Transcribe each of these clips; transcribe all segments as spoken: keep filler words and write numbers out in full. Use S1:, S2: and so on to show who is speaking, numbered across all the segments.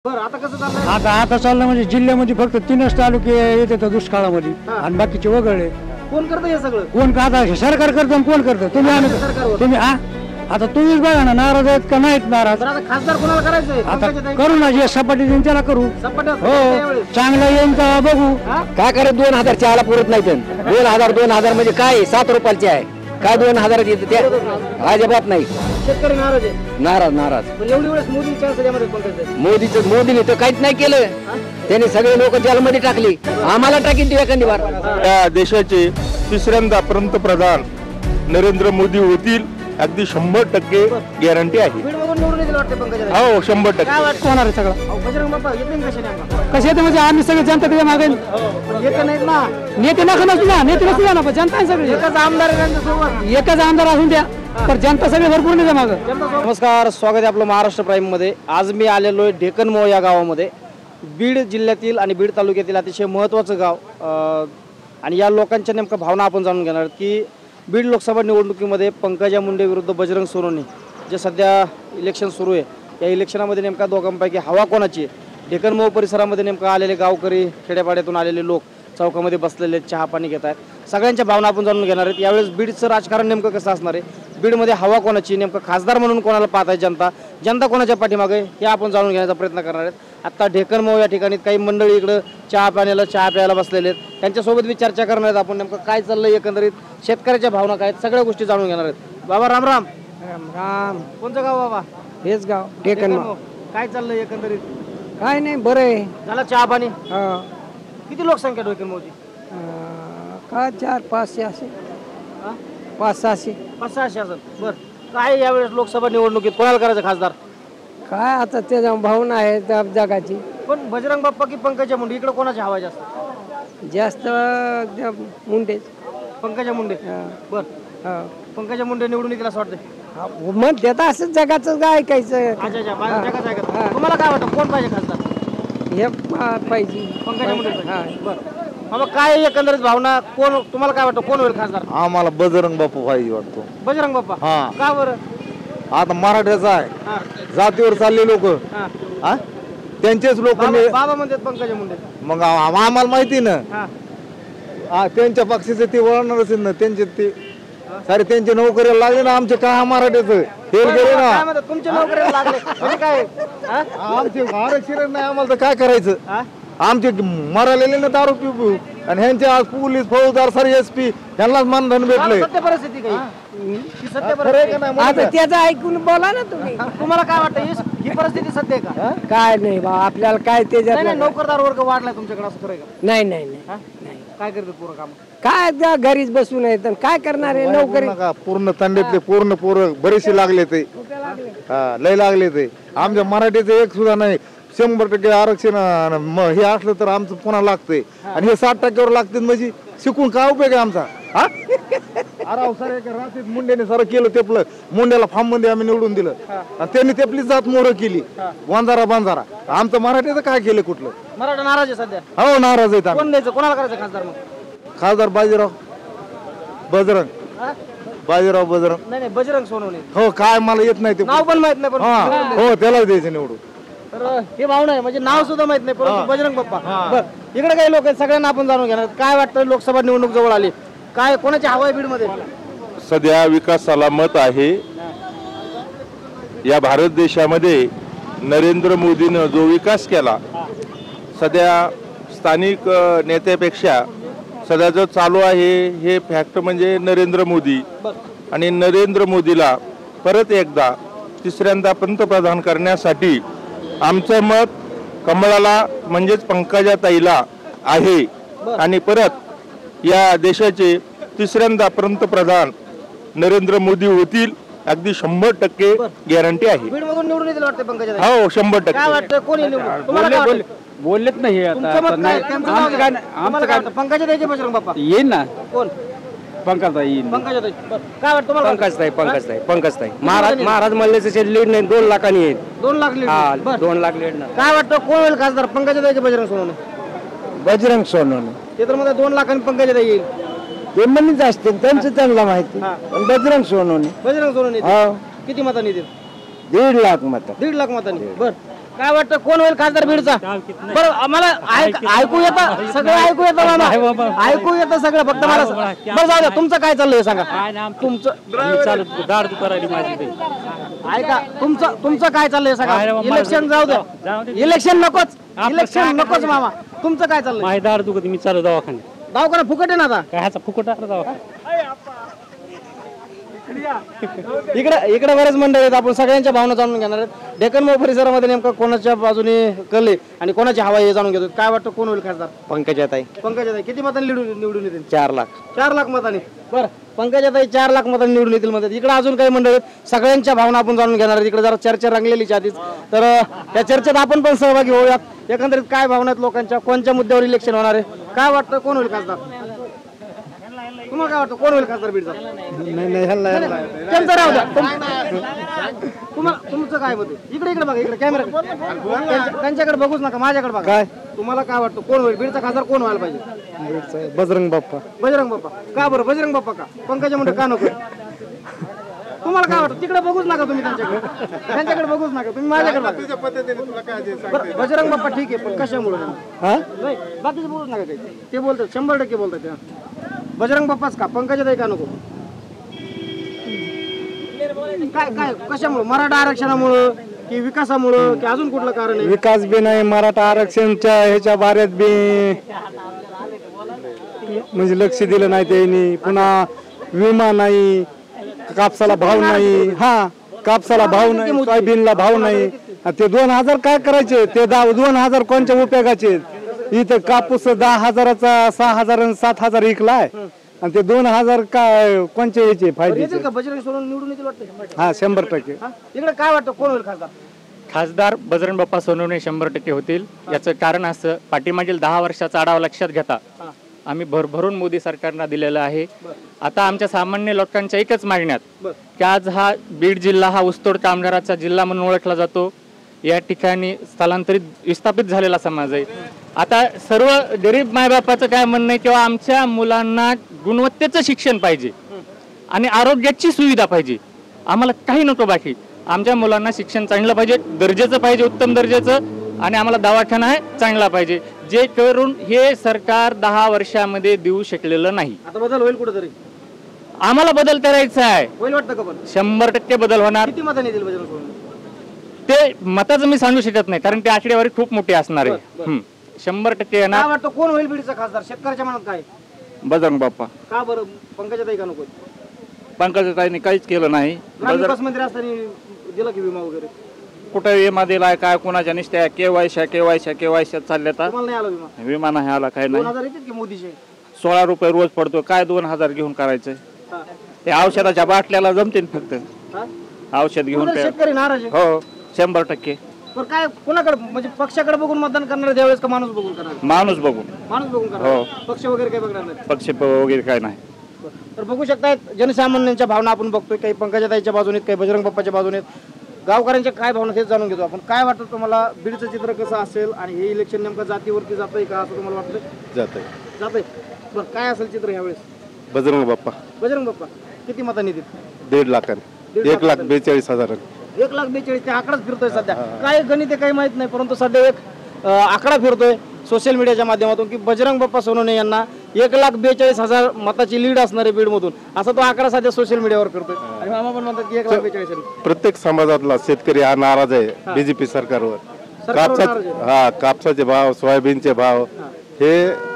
S1: बरं आता कसं चाललंय?
S2: आता आता चाललं म्हणजे जिल्ह्यामध्ये फक्त तीनच तालुके येतात दुष्काळामध्ये आणि बाकीचे वगळले.
S1: कोण करतं हे सगळं?
S2: कोण का आता सरकार करतं आणि कोण करतं? तुम्ही आम्ही
S1: सरकारवर.
S2: तुम्ही हा आता तुम्हीच बघा ना, नाराज आहेत का नाहीत नाराज?
S1: बरं आता खासदार कोणाला करायचंय?
S2: आता
S1: पंकजाताई?
S2: करू ना, जे सपाटी देईन त्याला करू.
S1: सपाट्यात
S2: हो
S1: यावेळेस.
S2: चांगलं येईन का बघू.
S1: हा?
S3: काय करे दोन हजार चहाला पुरत नाही तर दोन हजार दोन हजार म्हणजे काय सात रुपयाचे आहे काय दोन हजार येते त्या अजिबात नाही.
S1: शेतकरी नाराज आहे.
S3: नाराज नाराज
S1: पण एवढी वेळेस मोदी चान्स द्यामध्ये पंकजाताई.
S3: मोदीचं मोदीने तर काहीच नाही केलं. त्यांनी सगळे लोक जेलमध्ये टाकली, आम्हाला टाकीन ती एखादी बार.
S4: या देशाचे तिसऱ्यांदा पंतप्रधान नरेंद्र मोदी होतील, अगदी शंभर टक्के गॅरंटी आहे.
S1: बीडमधून निवडून येतील वाटते पंकजाताई.
S4: हो शंभर
S1: काय
S4: टक्के.
S1: वाटतं?
S2: होणार आहे सगळं.
S1: अहो, बजरंग बाप्पा येते ना कशाने आम्हाला?
S2: कसे येते म्हणजे आम्ही सगळे जनता त्याच्या मागे
S1: पण येते नाहीत ना.
S2: नेते नका नसू ना, नेते नसू द्या ना, पण जनता आहे सगळी.
S1: एकच आमदार आहे त्यांच्यासोबत.
S2: एकच आमदार असून द्या, तर जनता सगळी भरपूर त्याच्या मागं.
S1: नमस्कार, स्वागत आहे आपलं महाराष्ट्र प्राईममध्ये. आज मी आलेलो आहे ढेकनमोळ या गावामध्ये. बीड जिल्ह्यातील आणि बीड तालुक्यातील अतिशय महत्त्वाचं गाव अं, आणि या लोकांच्या नेमक्या भावना आपण जाणून घेणार आहोत की बीड लोकसभा निवडणुकीमध्ये पंकजा मुंडे विरुद्ध बजरंग सोनवणे जे सध्या इलेक्शन सुरू आहे, या इलेक्शनामध्ये नेमका दोघांपैकी हवा कोणाची आहे? ढेकनमोळ परिसरामध्ये नेमकं आलेले गावकरी, खेड्यापाड्यातून आलेले लोक चौकामध्ये बसलेले चहा पाणी घेत आहेत. सगळ्यांच्या भावना आपण जाणून घेणार आहेत. यावेळेस बीडचं राजकारण नेमकं कसं असणार आहे, बीडमध्ये हवा कोणाची, नेमकं खासदार म्हणून कोणाला पाहत आहे जनता, जनता कोणाच्या पाठीमागे हे आपण जाणून घेण्याचा प्रयत्न करणार आहेत. आत्ता ढेकनमोळ या ठिकाणी काही मंडळी इकडं चहा पाण्याला चहा प्यायला बसलेले आहेत. त्यांच्यासोबत बी चर्चा करणार आहेत आपण. नेमकं काय चाललंय, एकंदरीत शेतकऱ्याच्या भावना काय आहेत, सगळ्या गोष्टी जाणून घेणार आहेत. बाबा राम राम.
S2: राम
S1: कोणतं गाव बाबा?
S2: हेच गाव
S1: ढेकनमोळ. काय चाललंय एकंदरीत?
S2: काय नाही, बरं आहे.
S1: झाला चहा पाणी?
S2: हा.
S1: किती लोकसंख्या ढेकनमोळची?
S2: का चार पाचशे असे,
S1: हा?
S2: पाच सहाशे.
S1: पाच सहाशे असेल. बरं, काय यावेळेस लोकसभा निवडणुकीत कोणाला करायचं खासदार?
S2: काय आता त्याच्या भावना आहेत जगाची.
S1: पण बजरंग बाप्पा की पंकजा मुंडे, इकडे कोणाची हवा आहे जास्त?
S2: जास्त त्या मुंडेच.
S1: पंकजा मुंडे. बर, पंकजा मुंडे निवडून येतील असं वाटतंय?
S2: मग देता असं जगाचं काय ऐकायचं.
S1: अच्छा अच्छा, माझ्या जगात आहे का? तुम्हाला काय वाटतं कोण पाहिजे खासदार?
S2: हे पाहिजे
S1: पंकजा मुंडे पाहिजे. बरं, मग काय एकंदरीत भावना, कोण तुम्हाला काय वाटतं कोण होईल खासदार?
S4: आम्हाला बजरंग बाप्पा पाहिजे वाटतो.
S1: बजरंग बाप्पा.
S4: हा.
S1: का बरं?
S4: आता मराठ्याचा आहे,
S1: हा,
S4: जातीवर चालले लोक,
S1: हा.
S4: त्यांचेच लोक.
S1: बाबा बाबा म्हणतात पंकजा मुंडे.
S4: मग आ- आम्हाला माहिती ना,
S1: हा.
S4: आ, त्यांच्या पक्षाचे ते वळणारच ना, त्यांचे ते सारे त्यांचे नोकऱ्याला लागले ना. आमचे काय मराठ्याचं हेल गेले
S1: काय
S4: ना.
S1: म्हणतात तुमच्या नोकरीला लागले म्हणजे काय? हा?
S4: आमचे आरक्षण नाही, आम्हाला तर काय करायचं?
S1: हा?
S4: आमचे मरालेले ना दारू पिऊ पिऊ, आणि ह्यांचे आज पोलीस फौजदार सारे एस पी ह्यांनाच मानधन भेटले.
S1: सत्य परिस्थिती काही ही सत्य
S4: खरं आहे
S1: परिस्थिती.
S4: का नाही?
S2: आता
S4: म्हणून
S2: त्याचं ऐकून बोला ना तुम्ही.
S1: तुम्हाला काय वाटतं ही- ही परिस्थिती सत्य आहे का?
S2: काय नाही बा, आपल्याला काय
S1: नाही नाही,
S2: त्याच्यात
S1: नोकरदार वर्ग वाढलाय तुमच्याकडे असं खरं आहे का?
S2: नाही नाही नाही.
S1: हा? काय करतात पूर्ण काम?
S2: काय त्या घरीच बसून आहेत आणि काय करणार आहे नोकरी.
S4: पूर्ण का पूर्ण तंड्यातले पूर्ण पोरं बरेचसे लागले ते. हा, लय लागले ते. आमच्या मराठीचे एक सुद्धा नाही. शंभर टक्के आरक्षण अन म- हे असलं तर आमचं पुन्हा लागतंय, आणि हे साठ टक्क्यावर लागते म्हणजे शिकून काय उपयोग आहे आमचा? हा? अरे सर एका रात्रीत मुंड्याने सर केलं तेपलं, मुंड्याला फार्म मध्ये आम्ही निवडून दिलं आणि त्यांनी तेपली जात मोर केली, वंजारा बांजारा. आमचं मराठीचं काय केलं कुठलं?
S1: मराठा नाराज आहे सध्या.
S4: हो नाराज आहेत आम्ही.
S1: कोण द्यायचं, कोणाला करायचं खासदार मग?
S4: खासदार बाजीराव बजरंग,
S1: हा?
S4: बाजीराव बजरंग.
S1: नाही नाही, बजरंग सोनवणे.
S4: हो, काय मला येत नाही ते.
S1: नाव पण माहित नाही पण
S4: हा, हो त्यालाच द्यायचं निवडून.
S1: तर हे भावना आहे, म्हणजे नाव सुद्धा माहित नाही परंतु बजरंग बाप्पा. बरं, इकडे काही लोक आहेत, सगळ्यांना आपण जाणून घेणार. काय वाटतं, लोकसभा निवडणूक जवळ आली, काय कोणाची हवा आहे बीड मध्ये?
S4: सध्या विकासाला मत आहे. या भारत देशामध्ये नरेंद्र मोदीनं जो विकास केला, सध्या स्थानिक अ, नेत्यापेक्षा सध्या जो चालू आहे हे फॅक्ट म्हणजे नरेंद्र मोदी. आणि नरेंद्र मोदीला परत एकदा तिसऱ्यांदा पंतप्रधान करण्यासाठी आमचं मत कमळाला म्हणजेच पंकजाताईला आहे. आणि परत या देशाचे तिसऱ्यांदा पंतप्रधान नरेंद्र मोदी होतील, अगदी शंभर टक्के गॅरंटी आहे.
S1: बीड मधून निवडून येतील वाटते पंकजा.
S4: हो शंभर
S1: काय
S4: टक्के.
S1: वाटतं कोणी निवडून? तुम्हाला काय वाटतं?
S2: बोललेच नाही
S1: तुमचं मत काय? त्यांचं नाव घ्या. तुम्हाला काय वाटतं? पंकजा द्यायचे बजरंग बाप्पा?
S2: येईल ना,
S1: कोण?
S2: पंकज येईल.
S1: पंकजा ताई. बरं, काय वाटतं तुम्हाला?
S3: पंकजताई पंकजताई पंकजताई महाराज महाराज मल्ल्याचं लीड नाही, दोन लाखांनी येईल.
S1: दोन लाख लीड.
S3: हा,
S1: बरं.
S3: दोन लाख लीड ना.
S1: काय वाटतं कोण होईल खासदार, पंकजा द्यायचे बजरंग सोनवणे?
S2: बजरंग सोनवणे
S1: ते तर मध्ये दोन लाखांनी पंकजा ताई येईल.
S2: ते म्हणत असतील, त्यांचं त्यांना माहिती.
S1: हा.
S2: पण बजरंग सोनवणे
S1: बजरंग सोनवणे येतील.
S2: हो,
S1: किती मतांनी येतील?
S2: दीड लाख मत.
S1: दीड लाख मतांनी. बर, काय वाटतं कोण होईल खासदार बीडचा? बरं आम्हाला ऐक- ऐकू येतं सगळं ऐकू येतं मामा ऐकू येतं सगळं फक्त मला बरं जाऊ द्या तुमचं काय चाललंय सांगा तुमचं ऐका तुमचं तुमचं काय चाललंय सांगा इलेक्शन जाऊ द्या इलेक्शन नकोच इलेक्शन नकोच मामा तुमचं काय चाललंय?
S2: माझी दार दुखत मी चालू दवाखान्यात
S1: दवाखाना फुकट आहे ना आता
S2: काय ह्याचा फुकट टाकला दवाखाना
S1: इकडे इकडे बरेच मंडळ आहेत आपण सगळ्यांच्या भावना जाणून घेणार आहेत डेक्कन मोह परिसरामध्ये नेमकं कोणाच्या बाजूने कले आणि कोणाची हवा हे जाणून घेतो काय वाटतं कोण होईल खासदार?
S3: पंकजाताई
S1: पंकजाताई किती मतांनी निवडून निवडून येतील?
S3: चार लाख
S1: चार लाख मतांनी बरं पंकजाताई चार लाख मतांनी निवडून येतील म्हणतात इकडे अजून काही मंडळ आहेत सगळ्यांच्या भावना आपण जाणून घेणार आहेत इकडे जरा चर्चा रंगलेलीच आधीच तर त्या चर्चेत आपण पण सहभागी होऊयात एकंदरीत काय भावना आहेत लोकांच्या कोणत्या मुद्द्यावर इलेक्शन होणार आहे काय वाटतं कोण होईल खासदार? तुम्हाला काय वाटतं कोण होईल खासदार बीडचा? त्यांचं राहू द्या तुम्हाला तुमचं काय मत आहे? इकडे इकडे बघा इकडे कॅमेरा त्यांच्याकडे बघूच नका माझ्याकडे बघा काय तुम्हाला काय वाटतं कोण होईल बीडचा खासदार कोण व्हायला पाहिजे?
S3: बजरंग बाप्पा
S1: बजरंग बाप्पा का बरं बजरंग बाप्पा का पंकजा मुंडे का नको? तुम्हाला काय वाटतं तिकडे बघूच नका तुम्ही त्यांच्याकडे त्यांच्याकडे बघूच नका तुम्ही माझ्याकडे बघा बजरंग बाप्पा ठीक आहे पण कशामुळे नाही बाकीचे बोलूच नका काही ते बोलतात शंभर टक्के बोलतात बजरंग बाप्पाच का पंकजाताई का नको? काय काय कशामुळे मराठा आरक्षणामुळं की विकासामुळं की अजून कुठलं कारण आहे?
S2: विकास बी नाही मराठा आरक्षणच्या ह्याच्या बाऱ्यात बी म्हणजे लक्ष दिलं नाही त्यांनी पुन्हा विमा नाही कापसाला भाव नाही हा कापसाला भाव नाही सोयाबीनला भाव नाही ते दोन हजार काय करायचे ते दोन हजार कोणत्या उपयोगाचे इथं कापूस दहा हजाराचा सहा हजार आणि सात हजार विकलाय आणि ते दोन हजार काय कोणत्या याचे फायदे
S1: का बजरंग सोडून निवडून येतील वाटतं?
S2: हा शंभर टक्के
S1: इकडे काय वाटतं कोण होईल खासदार?
S5: खासदार बजरंग बाप्पा सोनवणे शंभर टक्के होतील याचं कारण असं पाठीमागील दहा वर्षाचा आढावा लक्षात घेता आम्ही भरभरून मोदी सरकारला दिलेलं आहे आता आमच्या सामान्य लोकांच्या एकच मागण्यात की आज हा बीड जिल्हा हा ऊसतोड कामगाराचा जिल्हा म्हणून ओळखला जातो या ठिकाणी स्थलांतरित विस्थापित झालेला समाज आहे आता सर्व गरीब मायबापाचं काय म्हणणं आहे किंवा आमच्या मुलांना गुणवत्तेचं शिक्षण पाहिजे आणि आरोग्याची सुविधा पाहिजे आम्हाला काही नको बाकी आमच्या मुलांना शिक्षण चांगलं पाहिजे दर्जाचं पाहिजे उत्तम दर्जाचं आणि आम्हाला दवाखाना आहे चांगला पाहिजे जे करून हे सरकार दहा वर्षामध्ये देऊ शकलेलं नाही
S1: आता बदल होईल कुठेतरी
S5: आम्हाला बदल करायचा आहे
S1: होईल वाटतं का? पण
S5: शंभर टक्के बदल होणार
S1: किती मतांनी येतील बजरंग सोडून?
S5: ते मताचं मी सांगू शकत नाही कारण ते आकडेवारी खूप मोठी असणार आहे शंभर टक्के
S1: काय
S5: येणार
S1: वाटतं कोण होईल बीडचा खासदार? शेतकऱ्याच्या मनात काय
S3: बजरंग बाप्पा
S1: का बरं पंकजाताई का नको?
S3: पंकजाताईने काहीच केलं नाही
S1: ग्रामविकास मंत्री असताना दिला की विमा वगैरे
S3: कुठे विमा दिलाय काय कोणाच्या निष्ठ्या केवायशा केवायशा केवायशा चालल्या तर
S1: तुम्हाला नाही आला विमा?
S3: विमा नाही आला काय
S1: दोन
S3: नाही
S1: हजार येतात की मोदीचे?
S3: सोळा रुपये रोज पडतो काय दोन हजार घेऊन करायचंय
S1: हा.
S3: ते औषधाच्या बाटल्याला जमतील फक्त
S1: हा?
S3: औषध घेऊन
S1: पुन्हा
S3: पे-
S1: शेतकरी नाराज आहे
S3: हो शंभर टक्के
S1: पण काय कोणाकडे म्हणजे पक्षाकडे बघून मतदान करणार त्यावेळेस का माणूस बघून करणार?
S3: माणूस बघून
S1: माणूस बघून करणार पक्ष वगैरे काही बघणार नाही
S3: पक्ष वगैरे काय नाही
S1: तर बघू शकतायत जनसामान्यांच्या भावना आपण बघतोय काही पंकजाताईच्या बाजूने काही बजरंग बाप्पाच्या बाजूने गावकऱ्यांच्या काय भावना तेच जाणून घेतो आपण काय वाटतं तुम्हाला बीडचं चित्र कसं असेल आणि हे इलेक्शन नेमकं जातीवरती जातंय का असं तुम्हाला वाटतं?
S4: जातंय
S1: जातंय बरं काय असेल चित्र यावेळेस?
S4: बजरंग बाप्पा
S1: बजरंग बाप्पा किती मतांनी येतील?
S4: दीड लाखाने
S1: दीड
S4: एक लाख
S1: लाख
S4: बेचाळीस हजार
S1: एक लाख बेचाळीस ते आकडाच फिरतोय सध्या काय गणित आहे काही माहित नाही परंतु सध्या एक अं, आकडा फिरतोय सोशल मीडियाच्या माध्यमातून की बजरंग बाप्पा सोनवणे यांना एक लाख बेचाळीस हजार मताची लीड असणार आहे बीडमधून असा तो आकडा सध्या सोशल मीडियावर फिरतोय आणि मामा पण म्हणतात की एक लाख बेचाळीस आहे.
S4: प्रत्येक समाजातला शेतकरी हा नाराज आहे बीजेपी सरकारवर
S1: सरकारवर
S4: कापसा
S1: नाराज आहे.
S4: हा कापसाचे भाव सोयाबीनचे भाव हे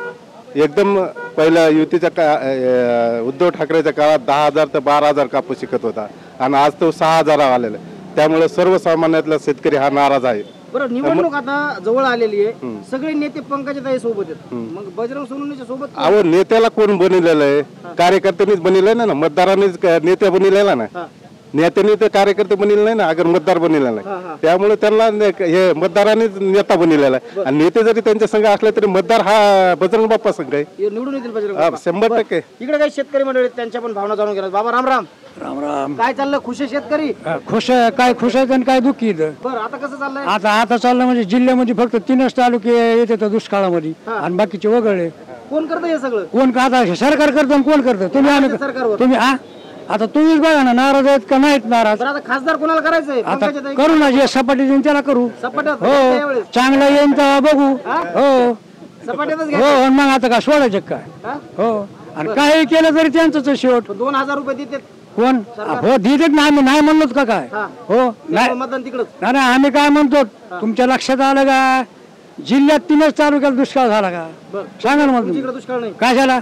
S4: एकदम पहिल्या युतीच्या का अं, उद्धव ठाकरेच्या काळात दहा हजार ते बारा हजार कापूस शिकत होता आणि आज तो सहा हजार आलेला आहे. त्यामुळे सर्वसामान्यातला शेतकरी हा नाराज आहे.
S1: बरं निवडणूक आता जवळ आलेली आहे सगळे नेते पंकजाताई सोबत आहेत मग बजरंग सोनवणेच्या सोबत कोण?
S4: अहो नेत्याला कोण बनवलेलं आहे कार्यकर्त्यांनीच बनवलेलं आहे ना मतदारांनीच क- नेते बनवलेला नाही
S1: हा.
S4: नेत्यांनी तर कार्यकर्ते बनले नाही ना अगर मतदार बनलेला
S1: हा,
S4: नाही
S1: हा.
S4: त्यामुळे त्यांना ने- हे मतदारांनीच नेता बनलेला आहे आणि नेते जरी त्यांच्या संघ असले तरी मतदार हा बजरंग बाप्पा संघ आहे
S1: हे निवडून येतील बजरंग
S4: हा,
S1: बाप्पा.
S4: शंभर टक्के
S1: इकडे काही शेतकरी मंडळी आहेत, त्यांच्या पण भावना जाणून घेणार बाबा राम राम
S2: राम राम
S1: काय चाललं खुश आहे शेतकरी?
S2: खुश आहे काय खुश आहे आणि काय दुःखी इथं
S1: बरं आता कसं चाललंय?
S2: आता आता चाललं म्हणजे जिल्ह्यामध्ये फक्त तीनच तालुके येते तर दुष्काळामध्ये आणि बाकीचे वगळले
S1: कोण करतं हे सगळं?
S2: कोण का आता हे सरकार करतं आणि कोण करतं तुम्ही आम्ही
S1: सरकारवर
S2: तुम्ही हा आता तुम्हीच बघा ना, नाराज आहेत का नाहीत नाराज?
S1: बरं, आता खासदार कोणाला करायचंय?
S2: आता
S1: पंकजाताई
S2: करू ना, जे सपाटी देईन त्याला करू.
S1: सपाट्यात
S2: हो,
S1: यावेळेस
S2: चांगला येईन तेव्हा बघू. हो
S1: सपाट्यातच
S2: हो,
S1: घ्या.
S2: आणि मग आता का सोडायचं काय?
S1: हा?
S2: हो, आणि काही केलं तरी त्यांचंच आहे शेवट.
S1: दोन हजार रुपये देते
S2: कोण? हो देतात ना, आम्ही नाही म्हणलोच का काय?
S1: हा.
S2: हो नाही
S1: मतदान तिकडच.
S2: नाही नाही, आम्ही काय म्हणतो तुमच्या लक्षात आलं का? जिल्ह्यात तीनच तालुक्यात दुष्काळ झाला का? सांगा ना मग तुम्ही.
S1: तिकडे दुष्काळ नाही.
S2: काय झाला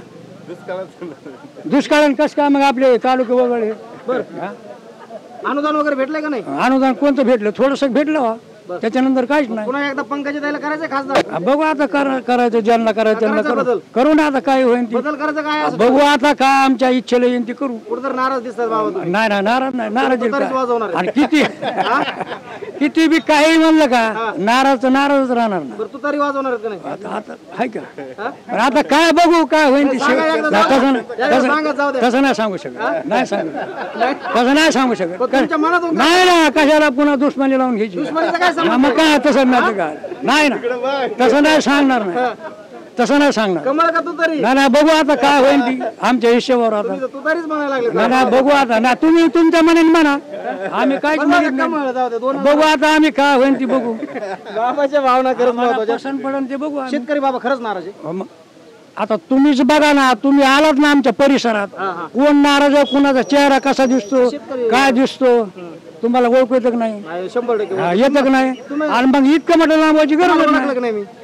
S2: दुष्काळ? कस काय मग आपले तालुके वगैरे?
S1: अनुदान वगैरे भेटलंय का नाही?
S2: अनुदान कोणतं भेटलं? थोडस भेटलं हो. त्याच्यानंतर काहीच नाही.
S1: पुन्हा एकदा पंकजाताईला करायचंय खासदार?
S2: हा, बघू आता कर- करायचं ज्यांना करायचं त्यांना
S1: करायचा
S2: करू.
S1: बदल?
S2: करू ना, आता काय होईल ती.
S1: बदल करायचं काय असं?
S2: बघू आता काय आमच्या इच्छेला येईन ती करू.
S1: कुठं तर नाराज दिसतात बाबा तुम्ही.
S2: नाही नाही, नाराज नाही. नाराज येईल
S1: तुतारीच
S2: काय?
S1: वाजवणार आहे.
S2: आणि किती किती बी काही म्हणलं का, नाराज नाराजच राहणार ना.
S1: बरं, तुतारी वाजवणार आहेत का नाही?
S2: आता आता हाय का? पण आता काय बघू काय होईल ती.
S1: सांगा एकदा
S2: नाही,
S1: जाऊ
S2: तसं
S1: द्या.
S2: नाही,
S1: एकदा
S2: तसं-
S1: सांगा, जाऊ द्या.
S2: तसं नाही सांगू शकत. नाही सांगू तसं नाही सांगू शकत.
S1: पण तुमच्या मनात होतं.
S2: नाही ना, कशाला पुन्हा दुश्मनी लावून घ्यायची?
S1: दुश्मनीचं काय संबंध?
S2: हा, मग काय तसं नाही काय? नाही ना, तसं नाही सांगणार नाही. तसं नाही सांगणार.
S1: कमळ का तुतारी?
S2: नाही नाही, बघू आता काय होईल ती आमच्या हिशेवर आता.
S1: तुम्ही तर तुतारीच म्हणायला लागले.
S2: नाही नाही, बघू आता. ना तुम्ही तुमच्या मनाने म्हणा, आम्ही काहीच
S1: बघा,
S2: म्हणत नाही.
S1: कमळ जाऊ दे. दोन
S2: बघू आता आम्ही काय होईल ती बघू.
S1: बाबाच्या भावना करत महत्वाच्या.
S2: पसंत पडन ते बघू आम्ही.
S1: शेतकरी बाबा खरंच नाराज आहे.
S2: हो मग. आता तुम्हीच बघा ना, तुम्ही आलात ना आमच्या परिसरात,
S1: हा, हा.
S2: कोण नाराज आहे, कुणाचा चेहरा कसा दिसतो, काय दिसतो, तुम्हाला ओळखू येतं का नाही?
S1: नाही, शंभर टक्के
S2: हा, येतं का नाही? आणि मग इतकं म्हटलं लांबायची गरज
S1: लागलं
S2: नाही.
S1: का नाही मी?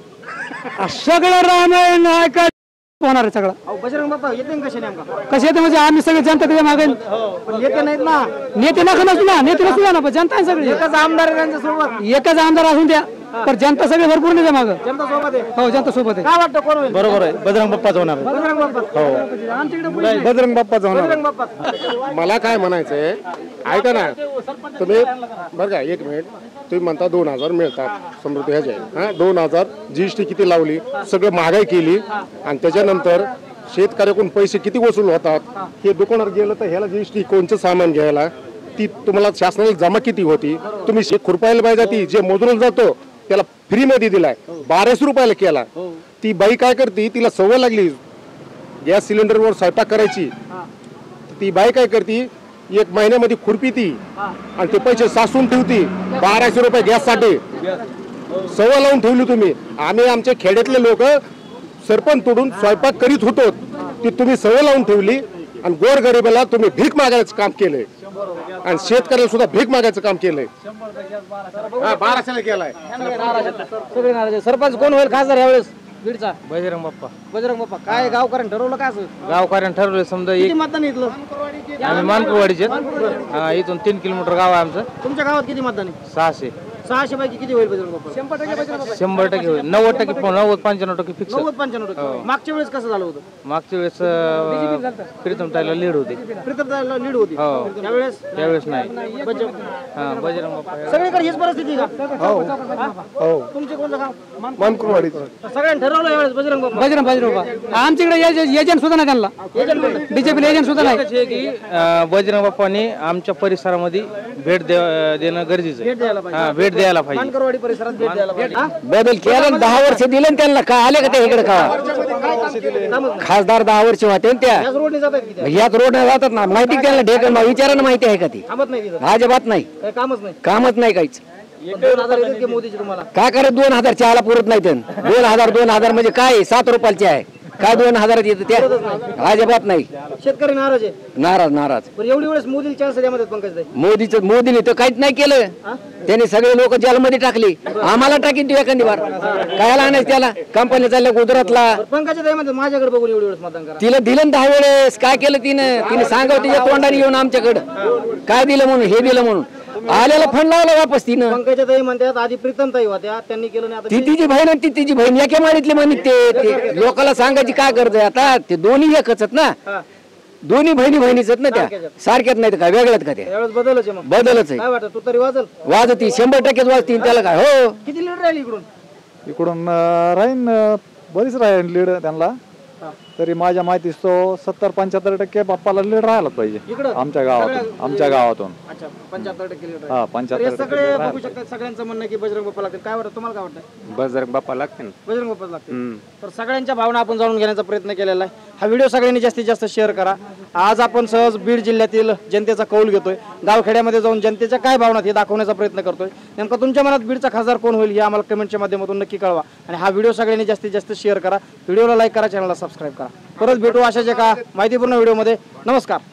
S2: आ, सगळं रामायण ऐकाय होणार आहे सगळं.
S1: अहो, बजरंग बाप्पा येते ना कसे नेमका?
S2: कसे येते म्हणजे आम्ही सगळे जनता त्याच्या मागे
S1: पण येते नाहीत ना.
S2: नेते नका नसू ना, नेते नसू ना, पण जनता आहे सगळी.
S1: एकच आमदार आहे त्यांच्या सोबत.
S2: एकच आमदार असून द्या, पण जनता सगळे भरपूर नाही मागं.
S1: जनता सोबत आहे.
S2: हो, जनता सोबत आहे.
S1: काय वाटतं कोण होईल?
S2: बरोबर आहे, बजरंग बाप्पाच होणार.
S1: बजरंग बाप्पा. आमच्याकडे कोणी नाही.
S2: बजरंग बाप्पाच होणार.
S1: बजरंग बाप्पा.
S6: मला काय म्हणायचंय, ऐका ना तुम्ही बरं का, एक मिनिट. तुम्ही म्हणता दोन हजार मिळतात समृद्धी ह्याचे, हा दोन हजार जीएसटी किती लावली, सगळं महागाई केली, आणि त्याच्यानंतर शेतकऱ्याकडून पैसे किती वसूल होतात. हे दुकानावर गेलं तर ह्याला जीएसटी कोणचं सामान घ्यायला ती तुम्हाला शासनाला जमा किती होती. तुम्ही शेत खुरपायला पाहिजे, ती जे मजुराला जातो त्याला फ्रीमध्ये दिलाय, बाराशे रुपयाला केला. ती बाई काय करते, तिला सवय लागली गॅस सिलेंडरवर स्वयंपाक करायची. ती बाई काय करते, एक महिन्यामध्ये खुरपी ती आणि ते पैसे साचून ठेवती, बाराशे रुपये गॅससाठी. सवय लावून ठेवली तुम्ही. आम्ही आमच्या खेड्यातले लोक सरपंच तोडून स्वयंपाक करीत होतो, ती तुम्ही सवय लावून ठेवली. आणि गोरगरिबाला तुम्ही भीक मागायचं काम केलंय, आणि शेतकऱ्याला सुद्धा भीक मागायचं काम केलंय. बाराशेला केलाय.
S1: सगळे नाराज आहे. सरपंच कोण होईल खासदार यावेळेस बीडचा?
S5: बजरंग बाप्पा.
S1: बजरंग बाप्पा. काय गावकऱ्यांनी ठरवलं काय असं?
S5: गावकऱ्यांनी ठरवलं समजा
S1: किती मतदान आहे इथलं?
S5: आम्ही मानपूरवाडीचे, इथून तीन किलोमीटर गाव आहे आमचं.
S1: तुमच्या गावात किती मतदान आहे?
S5: सहाशे
S1: सहाशे पैकी किती होईल बजरंग बाप्पा? शंभर टक्के बजरंग बाप्पा.
S5: शंभर टक्के होईल. नव्वद टक्के नव्वद पंच्याण्णव टक्के फिक्स.
S1: नव्वद पंच्याण्णव टक्के. मागच्या वेळेस कसं झालं होतं?
S5: मागच्या वेळेस प्रीतम ताईला लीड होती,
S1: प्रीतमला लीड होती.
S5: हो.
S1: त्यावेळेस
S5: त्यावेळेस नाही.
S1: बजरंग.
S5: हा, बजरंग बाप्पा.
S1: सगळीकडे हीच परिस्थिती आहे का? हो. तुमचे कोणतं गाव?
S6: मानकुरवाडी.
S1: सगळ्यांनी ठरवलं यावेळेस बजरंग बाप्पा.
S2: बजरंग बजरंग बाप्पा. आमच्याकडे एजंट सुद्धा नाही त्यांना, बीजेपी एजंट सुद्धा नाही.
S5: एकच आहे की अं, बजरंग बाप्पांनी आमच्या परिसरामध्ये भेट दे- देणं गरजेचं
S1: भेट द्यायला
S5: आहे.
S1: पाहिजे.
S5: हा, भेट द्यायला पाहिजे.
S1: मानकरवाडी परिसरात भेट द्यायला पाहिजे. हा?
S3: बदल केला ना, दहा वर्ष दिले ना त्यांना. काय आले का ते इकडे का? खासदार दहा वर्ष होते ना त्या.
S1: याच रोडने जातात की त्या?
S3: याच रोड जातात ना, माहिती का त्यांना ढेकण विचारायला माहिती आहे का ती?
S1: थांबत नाही तिथं.
S3: अजिबात नाही,
S1: काही कामच नाही.
S3: कामच नाही काहीच.
S1: दोन हजार येतात की मोदीचे तुम्हाला?
S3: काय करत दोन हजार चहाला पुरत नाही त्यांना. दोन हजार दोन हजार म्हणजे काय सात रुपयाचे आहे, काय दोन हजारात येतं त्या? अजिबात नाही.
S1: शेतकरी नाराज आहे.
S3: नाराज नाराज.
S1: पण एवढी वेळेस मोदीला चान्स द्यामध्ये पंकज
S3: मोदीचं मोदीने तर काहीच नाही केलं. त्यांनी सगळे लोक जेलमध्ये टाकली. आम्हाला टाकीन ती एखादी बार. कायला आणायचं त्याला? कंपनी चालल्या गुजरातला.
S1: पंकजा ताई म्हणतात माझ्याकडे बघून एवढी वेळेस मतदान करा.
S3: तिला दिलं ना दहा वेळेस. काय केलं तिनं? तिने सांगावं तिच्या तोंडाने येऊन आमच्याकडं काय दिलं म्हणून, हे दिलं म्हणून. आल्याला फंड लावला वापस तिनं.
S1: पंकजा ताई म्हणतात आधी प्रीतम ताई होत्या, त्यांनी केलं नाही.
S3: ती तिची बहीण आणि ती तिची बहीण एका माळीतली म्हणत ते ते लोकांला सांगायची काय गरज आहे आता? ते दोन्ही एकच आहेत ना, दोन्ही बहिणी बहिणीच आहेत ना, त्या सारख्याच नाही तर काय वेगळ्यात का? त्या
S1: यावेळेस बदलच आहे. मग
S3: बदलच आहे.
S1: काय वाटत? तू तरी वाजल
S3: वाजती शंभर टक्केच वाजती त्याला काय. हो,
S1: किती लीड राहिली इकडून?
S2: इकडून राहीन बरीच राहीन लीड त्यांना. तरी माझ्या माहितीस तो सत्तर पंच्याहत्तर टक्के बाप्पाला लीड राहायला पाहिजे
S1: इकडं?
S2: आमच्या गावातून
S1: सगळ्या-
S2: आमच्या गावातून
S1: अच्छा पंच्याहत्तर टक्के leader आहे.
S2: हा
S1: तर हे
S2: पंच्याहत्तर
S1: सगळे
S2: टक्के
S1: बघू शकतात, सगळ्यांचं म्हणणं आहे की बजरंग बाप्पा लागतील. काय वाटतं तुम्हाला, काय वाटतं?
S3: बजरंग बाप्पा लागते ना.
S1: बजरंग बाप्पा लागतील. तर सगळ्यांच्या भावना आपण जाणून घेण्याचा प्रयत्न केलेला आहे. हा व्हिडिओ सगळ्यांनी जास्तीत जास्त शेअर करा. आज आपण सहज बीड जिल्ह्यातील जनतेचा कौल घेतोय, गावखेड्यामध्ये जाऊन जनतेच्या काय भावना हे दाखवण्याचा प्रयत्न करतोय. नेमका तुमच्या मनात बीडचा खासदार कोण होईल हे आम्हाला कमेंटच्या माध्यमातून नक्की कळवा. आणि हा व्हिडिओ सगळ्यांनी जास्तीत जास्त शेअर करा, व्हिडिओला लाईक करा, चॅनलला सबस्क्राईब करा. परत भेटू अशाच एका माहितीपूर्ण व्हिडिओमध्ये. नमस्कार.